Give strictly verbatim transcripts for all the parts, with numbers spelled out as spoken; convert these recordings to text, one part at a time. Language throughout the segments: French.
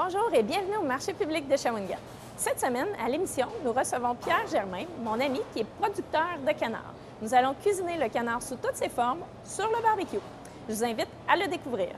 Bonjour et bienvenue au marché public de Shawinigan. Cette semaine, à l'émission, nous recevons Pierre Germain, mon ami qui est producteur de canard. Nous allons cuisiner le canard sous toutes ses formes sur le barbecue. Je vous invite à le découvrir.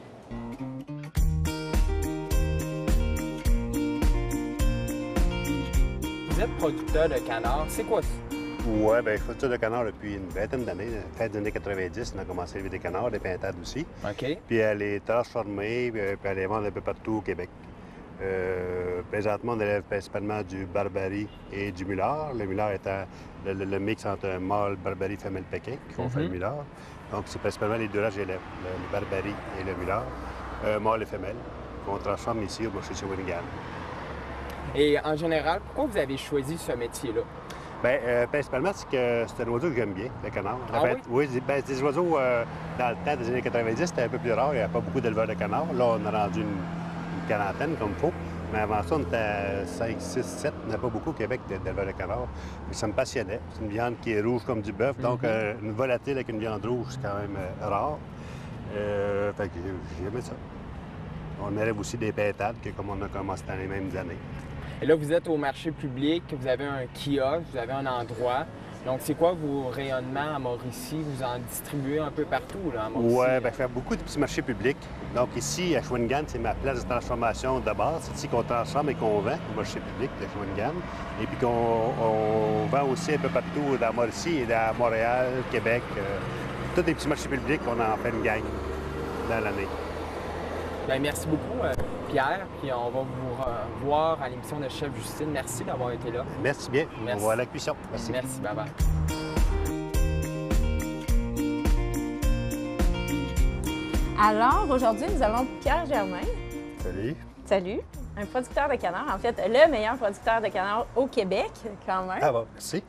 Vous êtes producteur de canard, c'est quoi ça? Oui, bien, je fais ça de canard depuis une vingtaine d'années. Fin des années quatre-vingt-dix, on a commencé à élever des canards, des pintades aussi. OK. Puis à les transformer, puis à les vendre un peu partout au Québec. Euh, présentement, on élève principalement du Barbarie et du Mullard. Le Mullard étant le, le, le mix entre un mâle Barbarie et femelle Pékin, qui font Mm-hmm. faire le Mullard. Donc, c'est principalement les deux races que j'élève, le, le Barbarie et le Mullard, euh, mâle et femelle, qu'on transforme ici au marché de Shawinigan. Et en général, pourquoi vous avez choisi ce métier-là? Bien, euh, principalement, c'est que c'est un oiseau que j'aime bien, le canard. Ah En fait, oui? oui, ben, des oiseaux, euh, dans le temps des années quatre-vingt-dix, c'était un peu plus rare. Il n'y avait pas beaucoup d'éleveurs de canards. Là, on a rendu une, une quarantaine, comme il faut. Mais avant ça, on était à cinq, six, sept. On n'a pas beaucoup au Québec d'éleveurs de canards. Mais ça me passionnait. C'est une viande qui est rouge comme du bœuf. Donc, Mm-hmm. euh, une volatile avec une viande rouge, c'est quand même euh, rare. Euh, fait que j'aimais ça. On élève aussi des pintades, que comme on a commencé dans les mêmes années. Et là, vous êtes au marché public, vous avez un kiosque, vous avez un endroit. Donc, c'est quoi vos rayonnements à Mauricie? Vous en distribuez un peu partout, là, à Mauricie? Oui, bien, je fais beaucoup de petits marchés publics. Donc, ici, à Shawinigan, c'est ma place de transformation de base. C'est ici qu'on transforme et qu'on vend au marché public de Shawinigan. Et puis qu'on on vend aussi un peu partout dans Mauricie et dans Montréal, Québec. Euh, tous les petits marchés publics, on en fait une gang dans l'année. Bien, merci beaucoup, euh, Pierre. Puis on va vous euh, voir à l'émission de Chef Justine. Merci d'avoir été là. Merci bien. Merci. On va à la cuisson. Merci. Merci, bye-bye. Alors, aujourd'hui, nous avons Pierre Germain. Salut. Salut. Un producteur de canard, en fait, le meilleur producteur de canard au Québec, quand même, Ah bon, merci.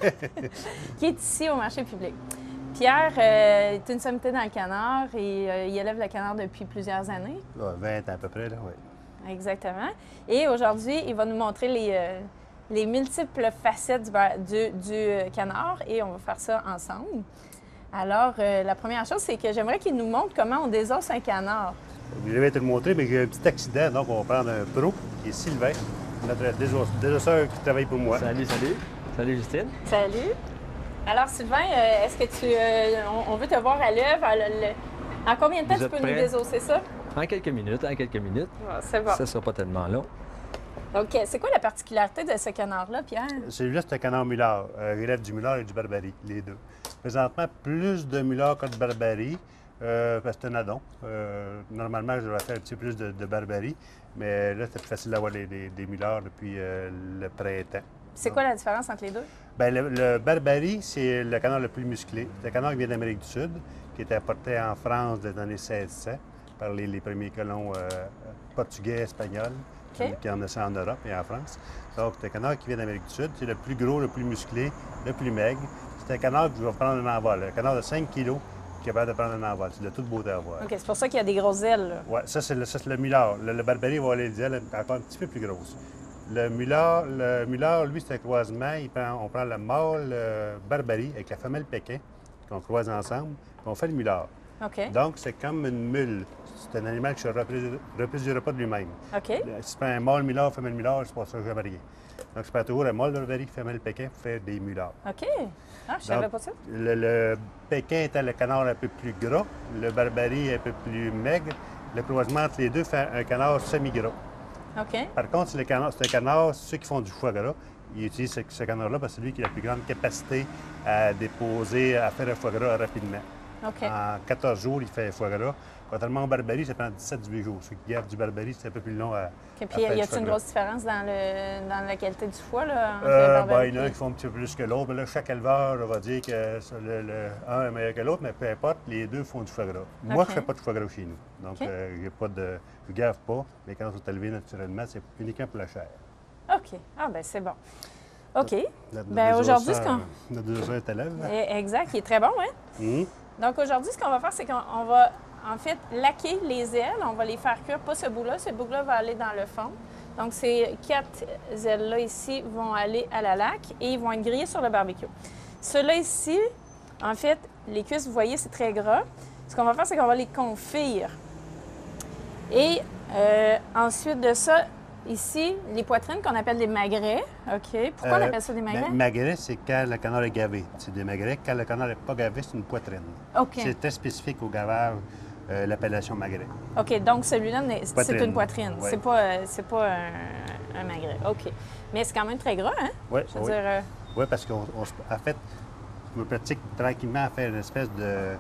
qui est ici au marché public. Pierre euh, est une sommité dans le canard et euh, il élève le canard depuis plusieurs années. Ah, vingt ans à peu près, là, oui. Exactement. Et aujourd'hui, il va nous montrer les, euh, les multiples facettes du, bar- du, du canard et on va faire ça ensemble. Alors, euh, la première chose, c'est que j'aimerais qu'il nous montre comment on désosse un canard. Je vais te le montrer, mais j'ai un petit accident, donc on va prendre un pro, qui est Sylvain, notre désoss- désosseur qui travaille pour moi. Salut, salut. Salut, Justine. Salut. Alors, Sylvain, euh, est-ce que tu. euh, on, on veut te voir à l'œuvre. à le- le- En combien de temps Vous tu êtes peux nous prêts? désosser ça? En quelques minutes, en quelques minutes. Ah, c'est bon. Ça sera pas tellement long. Donc, c'est quoi la particularité de ce canard-là, Pierre? Celui-là, c'est un canard Mullard. Euh, il élève du Mullard et du Barbarie, les deux. Présentement, plus de Mullard que de Barbarie, euh, parce que c'est un adon. Euh, normalement, je devrais faire un petit peu plus de, de Barbarie, mais là, c'est plus facile d'avoir des, des, des Mullards depuis euh, le printemps. C'est quoi la différence entre les deux? Bien, le, le Barbarie, c'est le canard le plus musclé. C'est un canard qui vient d'Amérique du Sud, qui était apporté en France dans les années seize cents par les, les premiers colons euh, portugais, espagnols, OK. qui en ont ça en Europe et en France. Donc, c'est un canard qui vient d'Amérique du Sud. C'est le plus gros, le plus musclé, le plus maigre. C'est un canard qui va prendre un envol. Un canard de cinq kilos qui est capable de prendre un envol. C'est de toute beauté à voir. OK, c'est pour ça qu'il y a des grosses ailes, là. Oui, ça, c'est le, ça, c'est le Mullard. Le, le Barbarie va aller les ailes encore un petit peu plus grosses. Le Mullard, le Mullard, lui, c'est un croisement. Il prend, on prend le mâle euh, Barbarie avec la femelle Pékin, qu'on croise ensemble, puis on fait le Mullard. OK. Donc, c'est comme une mule. C'est un animal qui ne se reprodu- reproduira pas de lui-même. OK. Euh, Si tu prends un mâle Mullard, femelle Mullard, c'est pas ça jamais rien. Donc, c'est pas toujours un mâle Barbarie, femelle Pékin, fait des Mullards. OK. Ah, je savais Donc, pas ça. Le, le Pékin étant le canard un peu plus gras, le Barbarie un peu plus maigre. Le croisement entre les deux fait un canard semi-gras. OK. Par contre, c'est, le canard, c'est un canard, ceux qui font du foie gras, ils utilisent ce, ce canard-là parce que c'est lui qui a la plus grande capacité à déposer, à faire un foie gras rapidement. OK. En quatorze jours, il fait un foie gras. Contrairement au Barbarie, ça prend dix-sept à dix-huit jours. Ceux qui gardent du Barbarie, c'est un peu plus long à, OK. à Puis, faire y du a-t-il foie une gras. grosse différence dans, le, dans la qualité du foie, là? entre le Euh, Barbarie ben, il y en a puis- qui font un petit peu plus que l'autre. Mais là, chaque éleveur va dire que ça, le, le- un est meilleur que l'autre, mais peu importe, les deux font du foie gras. Moi, OK. je ne fais pas de foie gras chez nous. Donc, OK. euh, j'ai pas de, je ne gave pas. Mais quand ils sont élevés naturellement, c'est uniquement pour la chair. OK. Ah, ben c'est bon. OK. Notre Ben aujourd'hui, ce désosseur- qu'on... Notre désosseur est élève. Eh, Exact, il est très bon, hein? Hum. Donc aujourd'hui, ce qu'on va faire, c'est qu'on on va en fait laquer les ailes. On va les faire cuire, pas ce bout-là. Ce bout-là va aller dans le fond. Donc ces quatre ailes-là ici vont aller à la laque et ils vont être grillés sur le barbecue. Ceux-là ici, en fait, les cuisses, vous voyez, c'est très gras. Ce qu'on va faire, c'est qu'on va les confire. Et Euh, ensuite de ça, ici, les poitrines qu'on appelle des magrets. OK. Pourquoi on Euh, appelle ça des magrets? ben, magret, c'est quand le canard est gavé. C'est des magrets. Quand le canard n'est pas gavé, c'est une poitrine. OK. C'est très spécifique au gavage, euh, l'appellation magret. OK. Donc, celui-là, n'est- c'est Poitrine. une poitrine. Oui. C'est pas, euh, c'est pas un, un magret. OK. Mais c'est quand même très gras, hein? Oui, Je veux oui. dire... euh, Oui, parce qu'en fait, je me pratique tranquillement à faire une espèce de,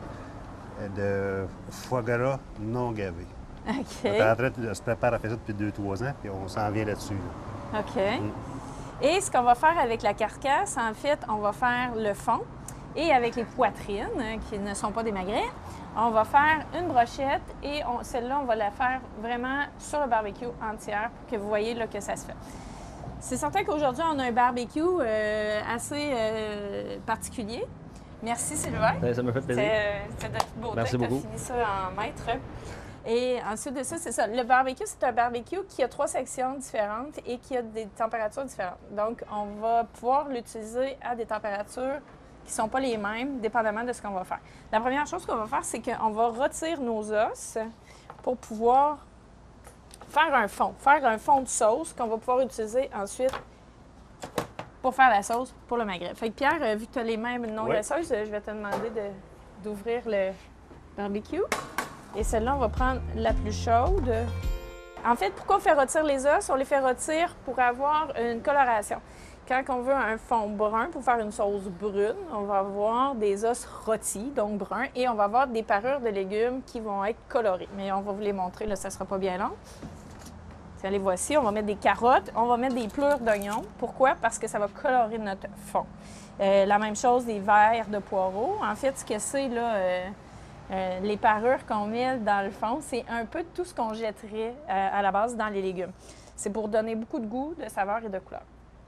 de foie gras non gavé. OK. On est en train de se prépare à faire ça depuis deux trois ans, puis on s'en vient là-dessus. là. OK. Et ce qu'on va faire avec la carcasse, en fait, on va faire le fond. Et avec les poitrines, hein, qui ne sont pas des magrets, on va faire une brochette et on- celle-là, on va la faire vraiment sur le barbecue entière pour que vous voyez là, que ça se fait. C'est certain qu'aujourd'hui, on a un barbecue euh, assez euh, particulier. Merci, Sylvain. Ça, ça me fait plaisir. C'est c'est de toute beauté. Merci Tu as beaucoup. fini ça en maître. Et ensuite de ça, c'est ça. Le barbecue, c'est un barbecue qui a trois sections différentes et qui a des températures différentes. Donc, on va pouvoir l'utiliser à des températures qui ne sont pas les mêmes, dépendamment de ce qu'on va faire. La première chose qu'on va faire, c'est qu'on va retirer nos os pour pouvoir faire un fond, faire un fond de sauce qu'on va pouvoir utiliser ensuite pour faire la sauce pour le magret. Fait que Pierre, euh, vu que tu as les mêmes non Ouais. graisseuses, euh, je vais te demander de- d'ouvrir le barbecue. Et celle-là, on va prendre la plus chaude. En fait, pourquoi on fait rôtir les os? On les fait rôtir pour avoir une coloration. Quand on veut un fond brun pour faire une sauce brune, on va avoir des os rôtis, donc bruns, et on va avoir des parures de légumes qui vont être colorées. Mais on va vous les montrer, là, ça ne sera pas bien long. Tiens, les voici. On va mettre des carottes, on va mettre des pleurs d'oignons. Pourquoi? Parce que ça va colorer notre fond. Euh, la même chose des verres de poireaux. En fait, ce que c'est, là, euh, euh, les parures qu'on met dans le fond, c'est un peu tout ce qu'on jetterait euh, à la base dans les légumes. C'est pour donner beaucoup de goût, de saveur et de couleur.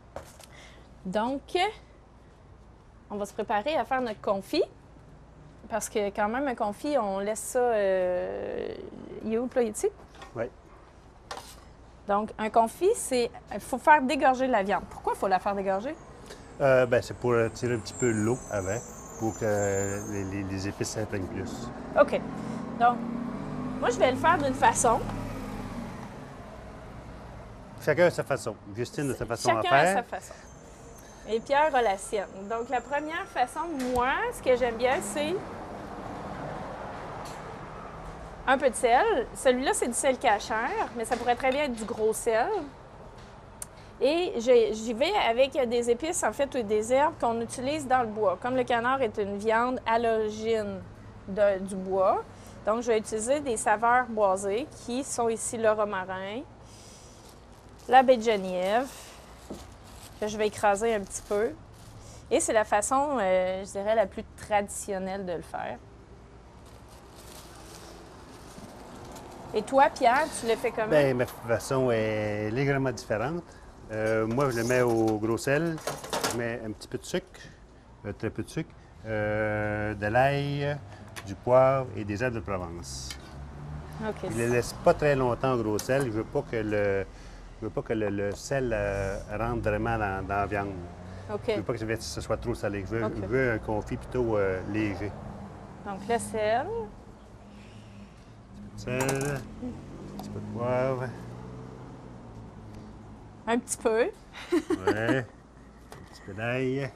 Donc, on va se préparer à faire notre confit. Parce que quand même, un confit, on laisse ça... Euh... Il est où, le ici? Oui. Donc, un confit, c'est... Il faut faire dégorger la viande. Pourquoi il faut la faire dégorger? Euh, ben, c'est pour tirer un petit peu l'eau avant, pour que les, les- les épices s'imprègnent plus. OK. Donc, moi, je vais le faire d'une façon. Chacun a sa façon. Justine a sa façon Chacun à a faire. sa façon. Et Pierre a la sienne. Donc, la première façon, moi, ce que j'aime bien, c'est un peu de sel. Celui-là, c'est du sel cachère, mais ça pourrait très bien être du gros sel. Et j'ai- j'y vais avec des épices, en fait, ou des herbes qu'on utilise dans le bois. Comme le canard est une viande à l'origine de- du bois, donc je vais utiliser des saveurs boisées qui sont ici le romarin, la baie de Genièvre, que je vais écraser un petit peu. Et c'est la façon, euh, je dirais, la plus traditionnelle de le faire. Et toi, Pierre, tu le fais comment? Bien, ma façon est légèrement différente. Euh, moi, je le mets au gros sel. Je mets un petit peu de sucre, euh, très peu de sucre, euh, de l'ail, du poivre et des herbes de Provence. OK. Je ne les laisse pas très longtemps au gros sel. Je veux pas que le, je veux pas que le, le sel euh, rentre vraiment dans, dans la viande. OK. Je veux pas que ça- ce soit trop salé. Je veux, OK. je veux un confit plutôt euh, léger. Donc, le sel. Sel, un petit peu de poivre. Un petit peu. Ouais. Un petit peu d'ail.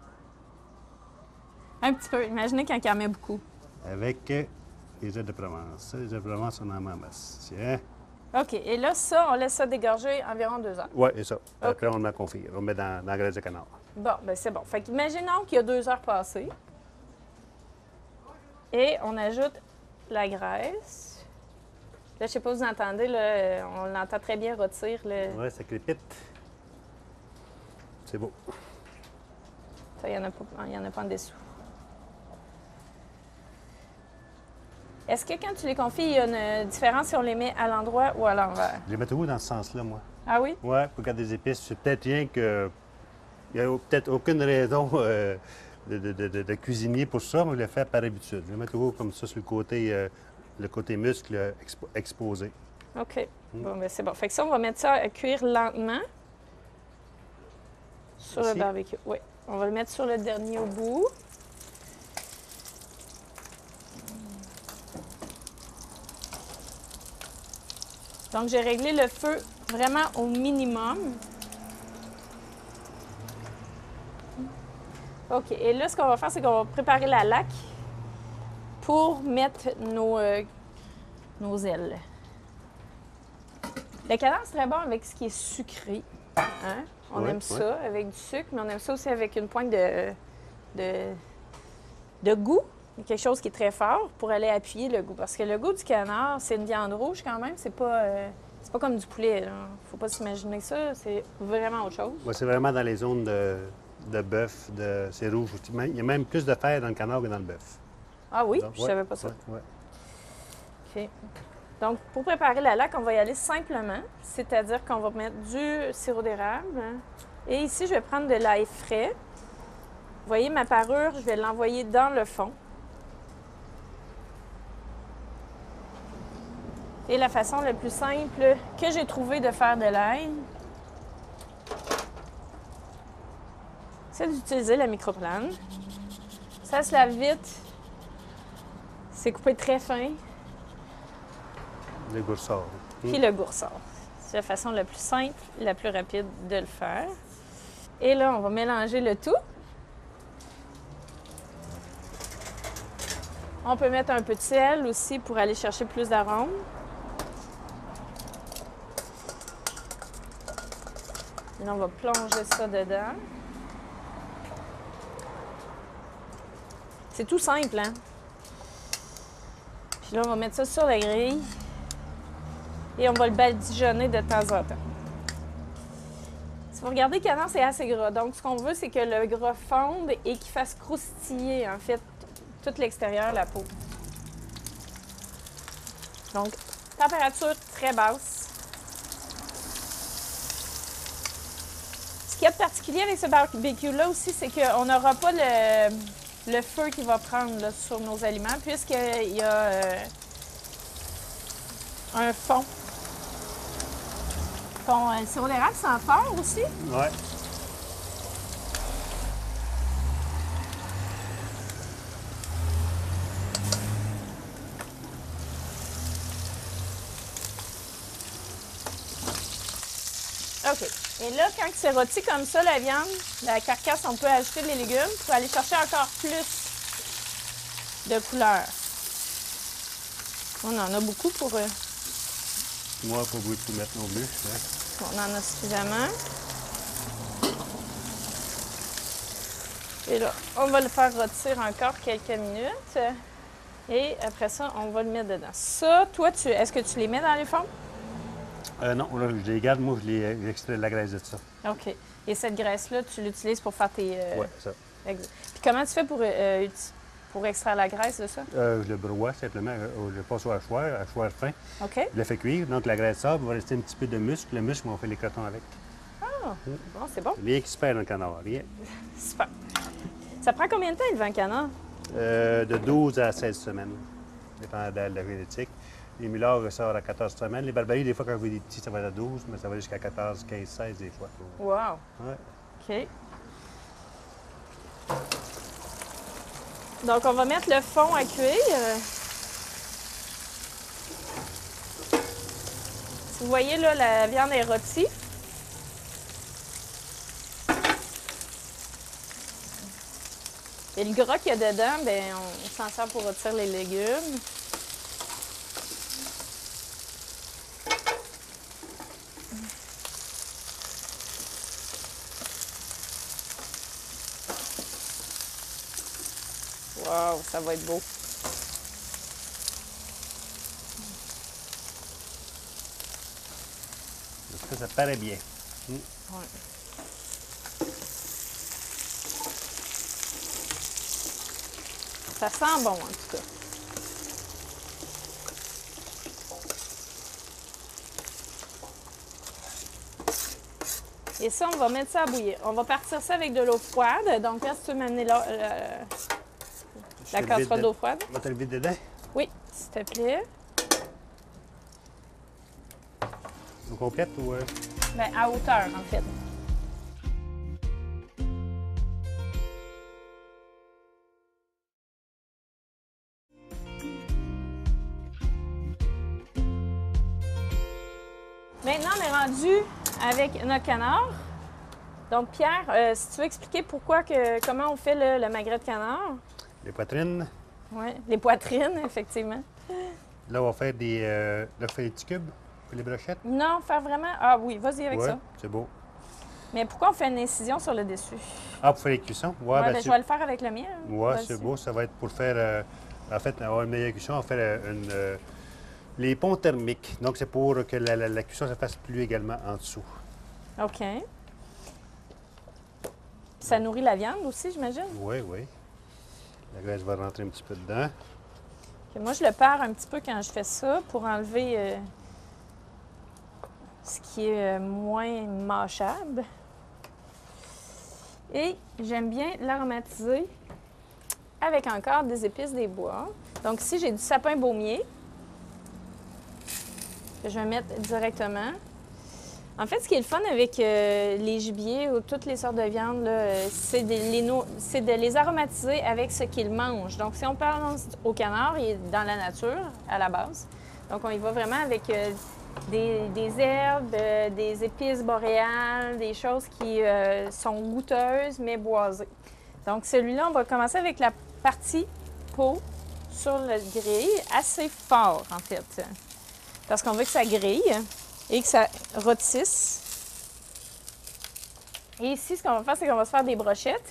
Un petit peu. Imaginez quand il en met beaucoup. Avec euh, les herbes de Provence. Les herbes de Provence, on en met en masse. Tiens. OK. Et là, ça, on laisse ça dégorger environ deux heures. Oui, c'est ça. Après, on le met à confire. On le met dans, dans la graisse de canard. Bon, ben c'est bon. Fait qu'imaginons qu'il y a deux heures passées. Et on ajoute la graisse. Là, je sais pas si vous entendez, là, on l'entend très bien rôtir. Le... Oui, ça crépite. C'est beau. Ça, il n'y en, a pas- il y en a pas en dessous. Est-ce que quand tu les confies, il y a une différence si on les met à l'endroit ou à l'envers? Je les mets toujours dans ce sens-là, moi. Ah oui? Oui, pour garder des épices. C'est peut-être rien que. Il n'y a peut-être aucune raison euh, de, de- de- de- de cuisinier pour ça, mais je le fais par habitude. Je le mets toujours comme ça sur le côté, euh, le côté muscle euh, expo- exposé. OK. Bon, ben c'est bon. Fait que ça, on va mettre ça à cuire lentement sur le Ici? barbecue. Oui. On va le mettre sur le dernier au bout. Donc, j'ai réglé le feu vraiment au minimum. OK. Et là, ce qu'on va faire, c'est qu'on va préparer la laque pour mettre nos, euh, nos ailes. Le canard, c'est très bon avec ce qui est sucré. Hein? On Oui, aime oui. ça avec du sucre, mais on aime ça aussi avec une pointe de, de, de goût. Quelque chose qui est très fort pour aller appuyer le goût. Parce que le goût du canard, c'est une viande rouge quand même. C'est pas, euh, c'est pas comme du poulet. Là. Faut pas s'imaginer ça. C'est vraiment autre chose. Ouais, c'est vraiment dans les zones de, de bœuf, de... c'est rouge aussi. Il y a même plus de fer dans le canard que dans le bœuf. Ah oui? Donc, Je ouais, savais pas ça. ouais, ouais. OK. Donc, pour préparer la laque, on va y aller simplement. C'est-à-dire qu'on va mettre du sirop d'érable. Et ici, je vais prendre de l'ail frais. Vous voyez ma parure, je vais l'envoyer dans le fond. Et la façon la plus simple que j'ai trouvé de faire de l'ail, c'est d'utiliser la microplane. Ça se lave vite. C'est coupé très fin. Le goût sort. Puis le goût ressort. C'est la façon la plus simple, la plus rapide de le faire. Et là, on va mélanger le tout. On peut mettre un peu de sel aussi pour aller chercher plus d'arômes. Et là, on va plonger ça dedans. C'est tout simple, hein? Puis là, on va mettre ça sur la grille. Et on va le badigeonner de temps en temps. Si vous regardez, le canard, c'est assez gras. Donc, ce qu'on veut, c'est que le gras fonde et qu'il fasse croustiller, en fait, tout l'extérieur, la peau. Donc, température très basse. Ce qu'il y a de particulier avec ce barbecue-là aussi, c'est qu'on n'aura pas le, le feu qui va prendre là, sur nos aliments, puisqu'il y a euh, un fond. Ton euh, sirop d'érable sent fort aussi. Ouais. OK. Et là, quand c'est rôti comme ça, la viande, la carcasse, on peut ajouter les légumes pour aller chercher encore plus de couleur. On en a beaucoup pour eux. Moi, pas beaucoup de tout mettre non plus. Ouais. On en a suffisamment. Et là, on va le faire rôtir encore quelques minutes. Et après ça, on va le mettre dedans. Ça, toi, tu, est-ce que tu les mets dans les fonds? Euh, non, là, je les garde, moi, je les j'extrais la graisse de ça. OK. Et cette graisse-là, tu l'utilises pour faire tes... Euh... Oui, ça. Exact. Puis comment tu fais pour, euh, uti- pour extraire la graisse de ça? Euh, je le broie simplement, euh, je le passe au hachoir, hachoir fin. OK. Je le fais cuire, donc la graisse sort, il va rester un petit peu de muscle. Le muscle, on fait les cotons avec. Ah, bon, c'est bon. Rien qui se perd dans le canard, rien. Super. Ça prend combien de temps, le vent canard? Euh, de douze à seize semaines, dépendant de la génétique. Les millards ressortent à quatorze semaines. Les barbaries, des fois, quand vous avez des petits, ça va à douze, mais ça va jusqu'à quatorze, quinze, seize des fois. Wow. Ouais. OK. Donc, on va mettre le fond à cuire. Si vous voyez, là, la viande est rôtie. Et le gras qu'il y a dedans, bien, on s'en sert pour rôtir les légumes. Wow, ça va être beau. Ça, ça paraît bien. Mm. Ouais. Ça sent bon, en tout cas. Et ça, on va mettre ça à bouillir. On va partir ça avec de l'eau froide. Donc là, si tu veux m'amener là, euh, la Je casserole vide d'eau de- froide. On va te le vide dedans. Oui, s'il te plaît. On complète ou... euh? Bien, à hauteur, en fait. rendu avec notre canard. Donc, Pierre, euh, si tu veux expliquer pourquoi, que, comment on fait le, le magret de canard? Les poitrines. Oui, les poitrines, effectivement. Là, on va faire des, euh, là, on fait des petits cubes pour les brochettes. Non, faire vraiment... Ah oui, vas-y avec Ouais, ça. c'est beau. Mais pourquoi on fait une incision sur le dessus? Ah, pour faire les cuissons? Ouais, Ouais, ben, ben, c'est- je vais le faire avec le mien. hein. ouais, Vas-y. c'est beau. Ça va être pour faire... euh, en fait, avoir une meilleure cuisson, on va faire euh, une, euh, les ponts thermiques. Donc, c'est pour que la, la- la cuisson se fasse plus également en dessous. OK. Ça nourrit la viande aussi, j'imagine? Oui, oui. La graisse va rentrer un petit peu dedans. Ok, moi, je le perds un petit peu quand je fais ça pour enlever euh, ce qui est euh, moins mâchable. Et j'aime bien l'aromatiser avec encore des épices des bois. Donc ici, j'ai du sapin baumier que je vais mettre directement. En fait, ce qui est le fun avec euh, les gibiers ou toutes les sortes de viande, là, euh, c'est de, les no- c'est de les aromatiser avec ce qu'ils mangent. Donc, si on pense au canard, il est dans la nature à la base. Donc, on y va vraiment avec euh, des, des herbes, euh, des épices boréales, des choses qui euh, sont goûteuses mais boisées. Donc, celui-là, on va commencer avec la partie peau sur le grill, assez fort en fait, parce qu'on veut que ça grille et que ça rôtisse. Et ici, ce qu'on va faire, c'est qu'on va se faire des brochettes.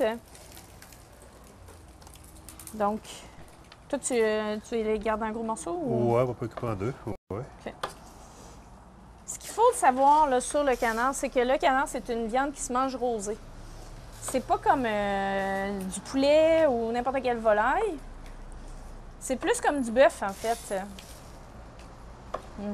Donc, toi, tu, tu les gardes en gros morceaux? Ou... Ouais, on va pas couper en deux. Ouais. OK. Ce qu'il faut savoir là, sur le canard, c'est que le canard, c'est une viande qui se mange rosée. C'est pas comme euh, du poulet ou n'importe quelle volaille. C'est plus comme du bœuf, en fait. Mm.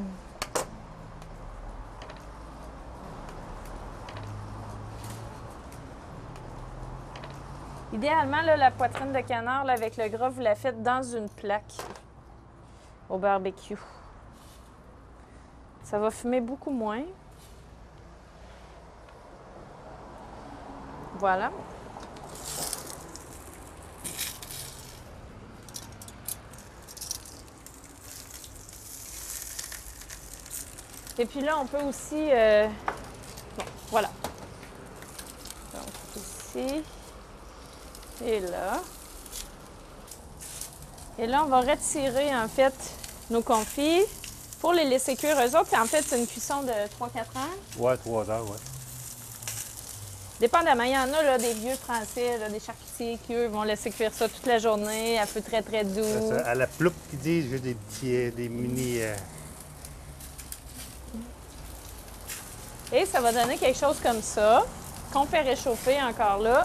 Idéalement, là, la poitrine de canard là, avec le gras, vous la faites dans une plaque au barbecue. Ça va fumer beaucoup moins. Voilà. Et puis là, on peut aussi... euh, Bon, voilà. Donc, ici... Et là. Et là, on va retirer, en fait, nos confits pour les laisser cuire eux autres. En fait, c'est une cuisson de trois à quatre heures. Ouais, trois heures, ouais. Dépendamment, il y en a là, des vieux Français, là, des charcutiers qui, eux, vont laisser cuire ça toute la journée à feu très, très doux. C'est ça, à la ploupe qui disent, j'ai des petits, euh, des mini... euh, Et ça va donner quelque chose comme ça, qu'on fait réchauffer encore là.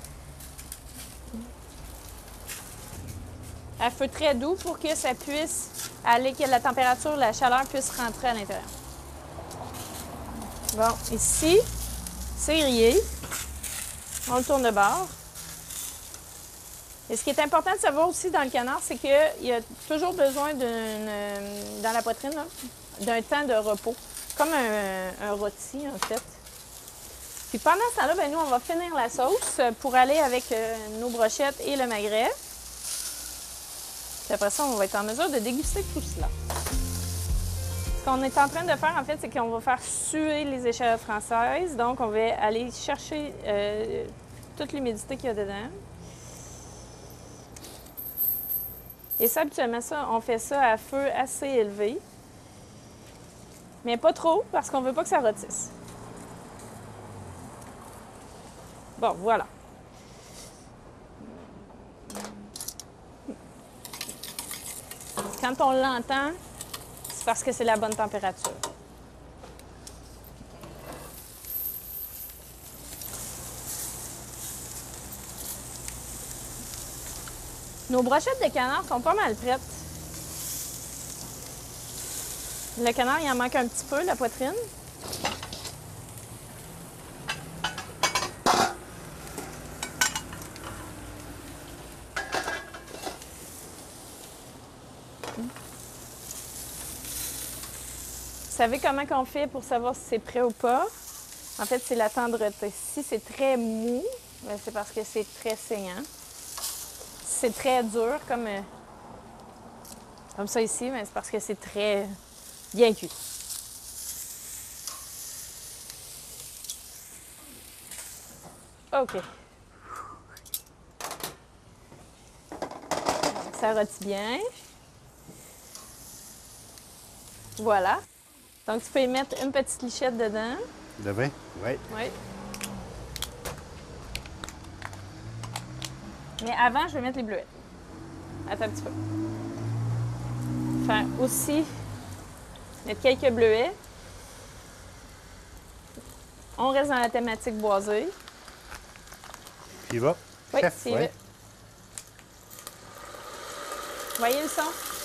À feu très doux pour que ça puisse aller, que la température, la chaleur puisse rentrer à l'intérieur. Bon, ici, c'est grillé. On le tourne de bord. Et ce qui est important de savoir aussi dans le canard, c'est qu'il y a toujours besoin d'une, dans la poitrine, là, d'un temps de repos. Comme un, un rôti, en fait. Puis pendant ce temps-là, ben, nous, on va finir la sauce pour aller avec euh, nos brochettes et le magret. Puis après ça, on va être en mesure de déguster tout cela. Ce qu'on est en train de faire, en fait, c'est qu'on va faire suer les échalotes françaises. Donc, on va aller chercher euh, toute l'humidité qu'il y a dedans. Et ça, habituellement, ça, on fait ça à feu assez élevé. Mais pas trop, parce qu'on ne veut pas que ça rôtisse. Bon, voilà. Quand on l'entend, c'est parce que c'est la bonne température. Nos brochettes de canard sont pas mal prêtes. Le canard, il en manque un petit peu, la poitrine. Vous savez comment qu'on fait pour savoir si c'est prêt ou pas? En fait, c'est la tendreté. Si c'est très mou, c'est parce que c'est très saignant. Si c'est très dur, comme, euh, comme ça ici, c'est parce que c'est très bien cuit. OK. Ça rôtit bien. Voilà. Donc, tu peux y mettre une petite lichette dedans. De vin? Oui. Oui. Mais avant, je vais mettre les bleuets. Attends un petit peu. Faire aussi mettre quelques bleuets. On reste dans la thématique boisée. Puis il va? Oui, Chef, c'est ouais. vrai. Voyez le son?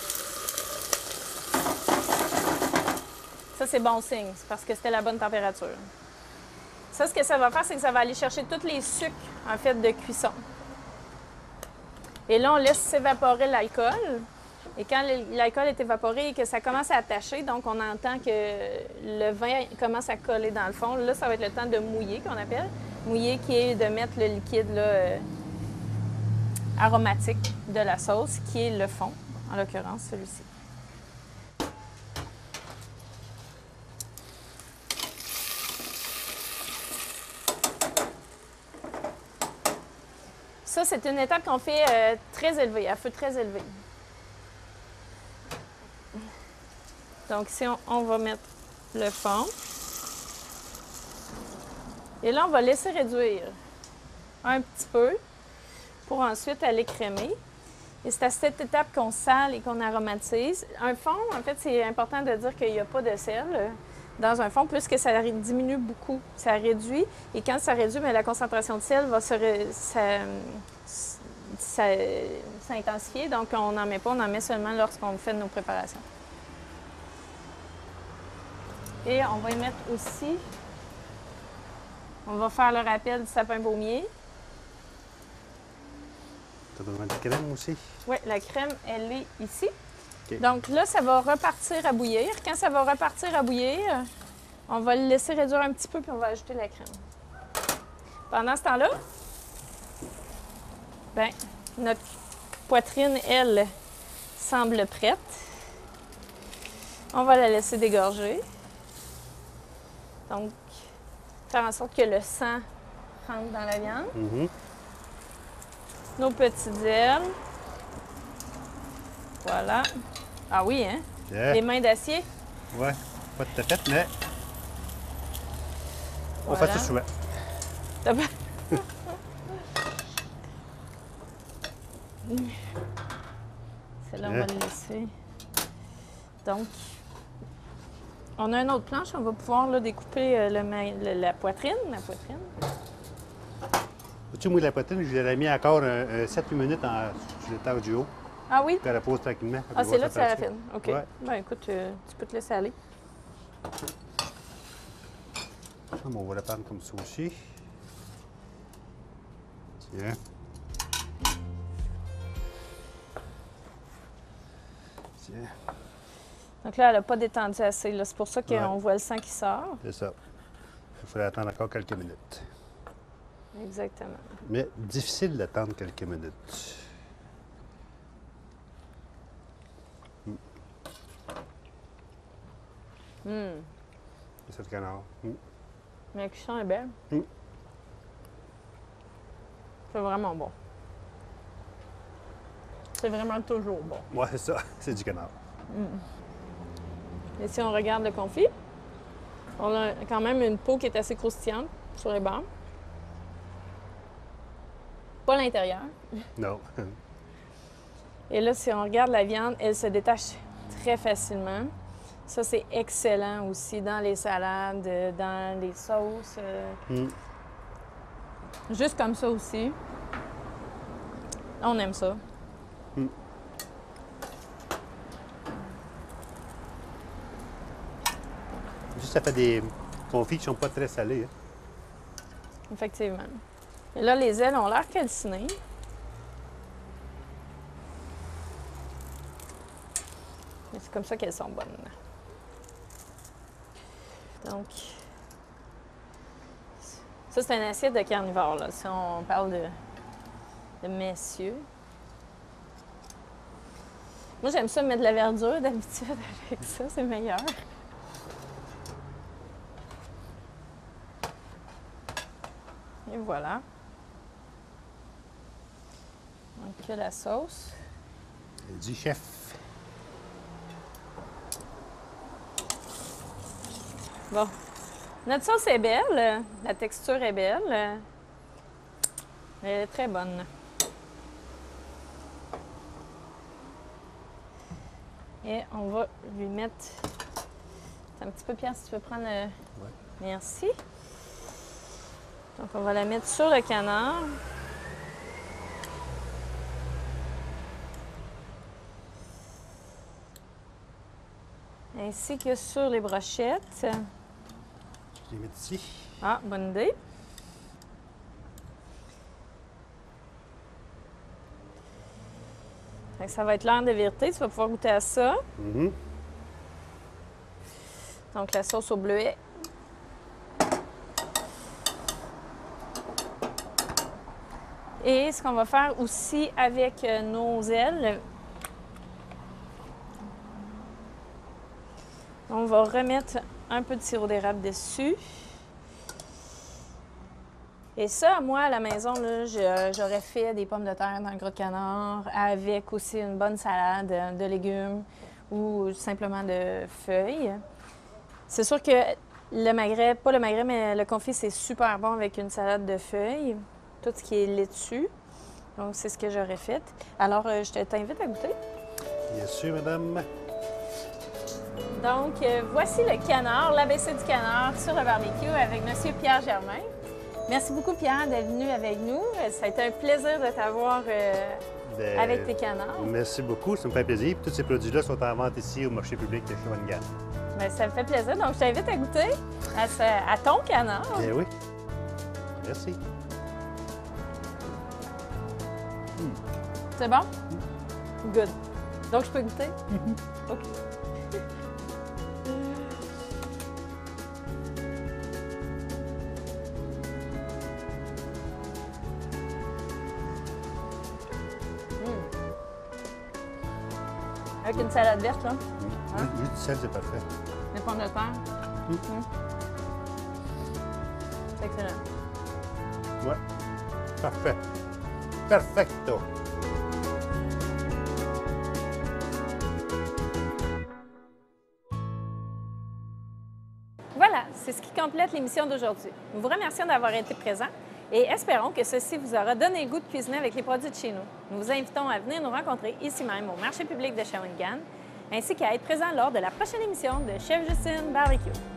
Ça, c'est bon signe. C'est parce que c'était la bonne température. Ça, ce que ça va faire, c'est que ça va aller chercher tous les sucres, en fait, de cuisson. Et là, on laisse s'évaporer l'alcool. Et quand l'alcool est évaporé et que ça commence à attacher, donc on entend que le vin commence à coller dans le fond. Là, ça va être le temps de mouiller, qu'on appelle. Mouiller, qui est de mettre le liquide là, euh, aromatique de la sauce, qui est le fond, en l'occurrence, celui-ci. Ça, c'est une étape qu'on fait euh, très élevée, à feu très élevé. Donc ici, on, on va mettre le fond. Et là, on va laisser réduire un petit peu pour ensuite aller crémer. Et c'est à cette étape qu'on sale et qu'on aromatise. Un fond, en fait, c'est important de dire qu'il n'y a pas de sel dans un fond, puisque ça diminue beaucoup. Ça réduit. Et quand ça réduit, bien, la concentration de sel va se ré... ça... Ça... s'intensifier. Donc, on n'en met pas, on en met seulement lorsqu'on fait nos préparations. Et on va y mettre aussi, on va faire le rappel du sapin baumier. Tu as besoin de crème aussi? Oui, la crème, elle est ici. Okay. Donc là, ça va repartir à bouillir. Quand ça va repartir à bouillir, on va le laisser réduire un petit peu puis on va ajouter la crème. Pendant ce temps-là, bien, notre poitrine, elle, semble prête. On va la laisser dégorger. Donc, faire en sorte que le sang rentre dans la viande. Mm-hmm. Nos petites ailes. Voilà. Ah oui, hein? Yeah. Les mains d'acier. Oui, pas tout à fait, mais on Voilà. fait ça souvent. T'as pas- Celle-là, on va Yeah. le laisser. Donc, on a une autre planche. On va pouvoir là, découper euh, le, ma- le- la poitrine. La poitrine. Vois-tu, moi, la poitrine, je l'ai mis encore sept huit minutes en, sur le temps du haut. Ah oui? Tu la poses tranquillement. Ah, c'est là que ça raffine. OK. Ouais. Ben écoute, euh, tu peux te laisser aller. Ça, on va la prendre comme ça aussi. Tiens. Tiens, Donc là, elle n'a pas détendu assez. là. C'est pour ça qu'on Ouais. voit le sang qui sort. c'est ça. Il faudrait attendre encore quelques minutes. Exactement. Mais difficile d'attendre quelques minutes. Hum. C'est le canard. Mm. Mais la cuisson est belle. Mm. C'est vraiment bon. C'est vraiment toujours bon. Ouais, c'est ça. C'est du canard. Et si on regarde le confit, on a quand même une peau qui est assez croustillante sur les bords. Pas l'intérieur. Non. Et là, si on regarde la viande, elle se détache très facilement. Ça, c'est excellent aussi dans les salades, euh, dans les sauces. euh, Mm. Juste comme ça aussi. On aime ça. Mm. Juste, ça fait des confits qui sont pas très salés. Hein. Effectivement. Et là, les ailes ont l'air calcinées. Et c'est comme ça qu'elles sont bonnes. Donc, ça, c'est un assiette de carnivore, là, si on parle de, de messieurs. Moi, j'aime ça mettre de la verdure d'habitude avec ça, c'est meilleur. Et voilà. Donc, que la sauce. Du chef. Bon. Notre sauce est belle. La texture est belle. Elle est très bonne. Et on va lui mettre... Un petit peu, Pierre, si tu veux prendre... Le... Ouais. Merci. Donc, on va la mettre sur le canard. Ainsi que sur les brochettes. Je les mets ici. Ah, bonne idée. Fait que ça va être l'heure de vérité. Tu vas pouvoir goûter à ça. Mm-hmm. Donc, la sauce au bleuet. Et ce qu'on va faire aussi avec nos ailes, on va remettre un peu de sirop d'érable dessus. Et ça, moi, à la maison, là, je- j'aurais fait des pommes de terre dans le gros de canard avec aussi une bonne salade de légumes ou simplement de feuilles. C'est sûr que le magret, pas le magret, mais le confit, c'est super bon avec une salade de feuilles, tout ce qui est laitue. Donc, c'est ce que j'aurais fait. Alors, euh, je te- t'invite à goûter. Bien sûr, madame. Donc, euh, voici le canard, l'A B C du canard sur le barbecue avec M. Pierre Germain. Merci beaucoup, Pierre, d'être venu avec nous. Euh, Ça a été un plaisir de t'avoir euh, Ben, avec tes canards. Merci beaucoup, ça me fait plaisir. Puis tous ces produits-là sont en vente ici au marché public de Shawinigan. Bien, ça me fait plaisir. Donc, je t'invite à goûter à, ce- à ton canard. Bien oui. Merci. C'est bon? Good. Donc, je peux goûter? OK. Avec une salade verte, là. Oui, oui, du sel, c'est parfait. Les pommes de terre. Mm. Mm. C'est excellent. Ouais. Parfait. Perfecto. Voilà, c'est ce qui complète l'émission d'aujourd'hui. Nous vous remercions d'avoir été présents et espérons que ceci vous aura donné le goût de cuisiner avec les produits de chez nous. Nous vous invitons à venir nous rencontrer ici même au marché public de Shawinigan, ainsi qu'à être présent lors de la prochaine émission de Chef Justine Barbecue.